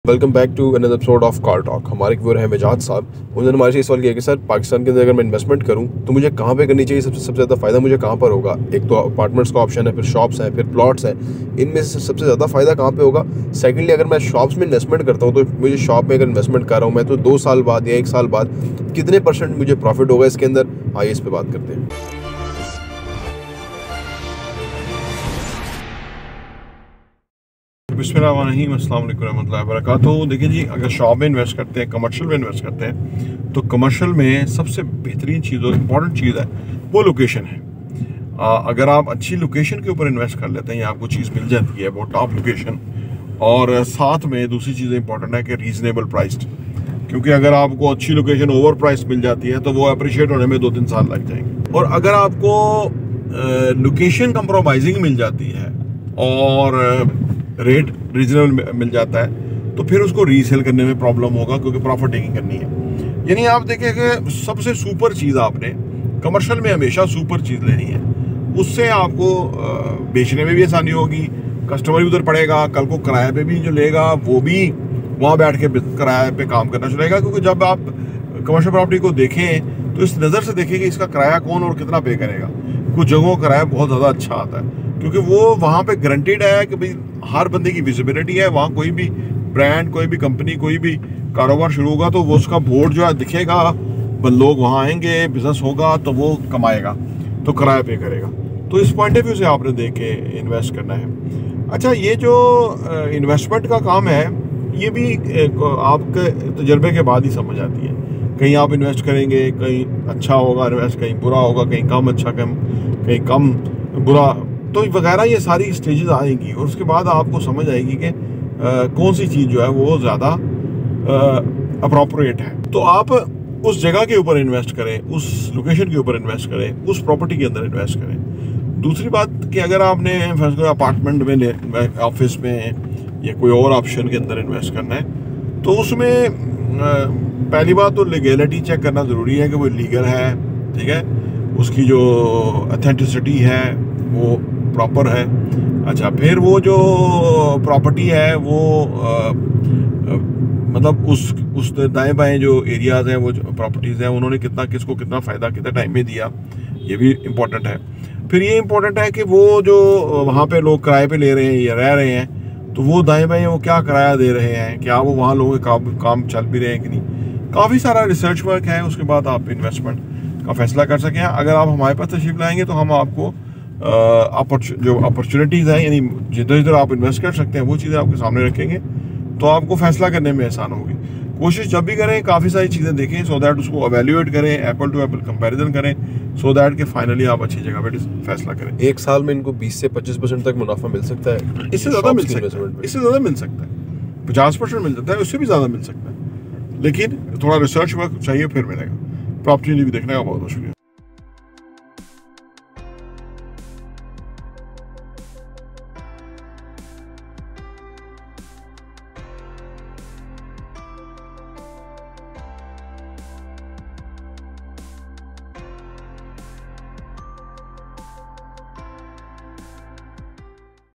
Welcome back to another episode of car talk. हमारे viewer हैं मिजाज साहब। उन्होंने हमारे से इस सवाल किया कि सर पाकिस्तान के अंदर अगर मैं इन्वेस्टमेंट करूं तो मुझे कहां पे करनी चाहिए, सबसे ज़्यादा फ़ायदा मुझे कहां पर होगा। एक तो अपार्टमेंट्स का ऑप्शन है, फिर शॉप्स हैं, फिर प्लॉट्स हैं, इनमें से सबसे ज़्यादा फ़ायदा कहां पे होगा। सेकेंडली, अगर मैं शॉप्स में इन्वेस्टमेंट करता हूँ तो मुझे शॉप में अगर इन्वेस्टमेंट कर रहा हूँ मैं तो 2 साल बाद या 1 साल बाद कितने % मुझे प्रॉफिट होगा इसके अंदर। आइए इस पर बात करते हैं। बिस्मिल्लाहिर्रहमानिर्रहीम, अस्सलाम वालेकुम रहमतुल्लाहि वबरकातुहू। देखिए जी, अगर शॉप में इन्वेस्ट करते हैं, कमर्शियल में इन्वेस्ट करते हैं, तो कमर्शियल में सबसे बेहतरीन चीज़ और इम्पॉर्टेंट चीज़ है वो लोकेशन है। अगर आप अच्छी लोकेशन के ऊपर इन्वेस्ट कर लेते हैं या आपको चीज़ मिल जाती है वो टॉप लोकेशन, और साथ में दूसरी चीज़ इंपॉर्टेंट है कि रीजनेबल प्राइस्ड, क्योंकि अगर आपको अच्छी लोकेशन ओवर प्राइस मिल जाती है तो वो अप्रिशिएट होने में 2-3 साल लग जाएंगे। और अगर आपको लोकेशन कंप्रोमाइजिंग मिल जाती है और रेट रीजनेबल मिल जाता है तो फिर उसको रीसेल करने में प्रॉब्लम होगा, क्योंकि प्रॉफिट टेकिंग करनी है। यानी आप देखें कि सबसे सुपर चीज़ आपने कमर्शियल में हमेशा सुपर चीज़ लेनी है, उससे आपको बेचने में भी आसानी होगी, कस्टमर भी उधर पड़ेगा, कल को किराए पे भी जो लेगा वो भी वहाँ बैठ के किराए पे काम करना चलेगा। क्योंकि जब आप कमर्शियल प्रॉपर्टी को देखें तो इस नज़र से देखें कि इसका किराया कौन और कितना पे करेगा। कुछ जगहों का किराया बहुत ज़्यादा अच्छा आता है क्योंकि वो वहाँ पे गारंटीड है कि भाई हर बंदे की विजिबिलिटी है। वहाँ कोई भी ब्रांड, कोई भी कंपनी, कोई भी कारोबार शुरू होगा तो वो उसका बोर्ड जो है दिखेगा, लोग वहाँ आएंगे, बिजनेस होगा तो वो कमाएगा, तो किराया पे करेगा। तो इस पॉइंट ऑफ व्यू से आपने देख के इन्वेस्ट करना है। अच्छा, ये जो इन्वेस्टमेंट का काम है ये भी आपके तजर्बे के बाद ही समझ आती है। कहीं आप इन्वेस्ट करेंगे, कहीं अच्छा होगा इन्वेस्ट, कहीं बुरा होगा, कहीं कम अच्छा, कहीं कम बुरा, तो वगैरह ये सारी स्टेजेस आएंगी और उसके बाद आपको समझ आएगी कि कौन सी चीज़ जो है वो ज़्यादा अप्रोप्रिएट है। तो आप उस जगह के ऊपर इन्वेस्ट करें, उस लोकेशन के ऊपर इन्वेस्ट करें, उस प्रॉपर्टी के अंदर इन्वेस्ट करें। दूसरी बात कि अगर आपने अपार्टमेंट में, ऑफिस में या कोई और ऑप्शन के अंदर इन्वेस्ट करना है तो उसमें पहली बात तो लीगैलिटी चेक करना ज़रूरी है कि वो लीगल है, ठीक है, उसकी जो अथेंटिसिटी है वो प्रॉपर है। अच्छा, फिर वो जो प्रॉपर्टी है वो मतलब उस दाएं बाएं जो एरियाज़ हैं, वो प्रॉपर्टीज़ हैं, उन्होंने किसको कितना फ़ायदा कितने टाइम में दिया, ये भी इम्पोर्टेंट है। फिर ये इम्पोर्टेंट है कि वो जो वहाँ पे लोग किराए पे ले रहे हैं या रह रहे हैं तो वो दाएं बाएं वो क्या किराया दे रहे हैं, क्या वो वहाँ लोगों के काम चल भी रहे हैं कि नहीं। काफ़ी सारा रिसर्च वर्क है, उसके बाद आप इन्वेस्टमेंट का फैसला कर सकें। अगर आप हमारे पास तशरीफ लाएंगे तो हम आपको जो अपॉर्चुनिटीज़ हैं, यानी जिधर आप इन्वेस्ट कर सकते हैं वो चीज़ें आपके सामने रखेंगे तो आपको फैसला करने में आसान होगी। कोशिश जब भी करें काफ़ी सारी चीज़ें देखें सो दैट उसको एवेल्यूएट करें, एप्पल टू एप्पल कंपैरिजन करें, सो दैट कि फाइनली आप अच्छी जगह पे फैसला करें। 1 साल में इनको 20 से 25% तक मुनाफा मिल सकता है। इससे ज़्यादा मिल सकता है, इससे ज़्यादा मिल सकता है, 50% मिल सकता है, उससे भी ज़्यादा मिल सकता है, लेकिन थोड़ा रिसर्च वर्क चाहिए फिर मिलेगा। प्रॉपर्टी भी देखने का बहुत शुक्रिया।